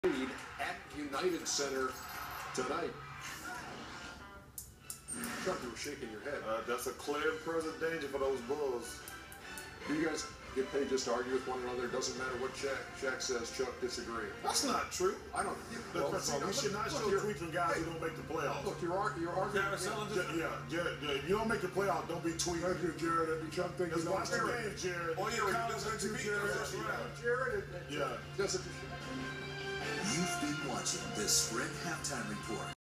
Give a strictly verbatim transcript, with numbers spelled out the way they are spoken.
At United Center tonight. Chuck, you were shaking your head. Uh, that's a clear and present danger for those Bulls. Do you guys get paid just to argue with one another? It doesn't matter what Shaq, Shaq says, Chuck disagree. That's not true. I don't. You, Well, well, see, we should not show tweets from guys who don't make the playoffs. Look, you're, you're arguing. Yeah, yeah, Jared, yeah, if you don't make the playoffs, don't be tweeting. Thank you, Jared. Every Chuck thing Just is watch the Jared. game, Jared. Oh, yeah, College thank M you, V P, Jared. that's right. Jared, Yeah. doesn't. You've been watching the Sprint Halftime Report.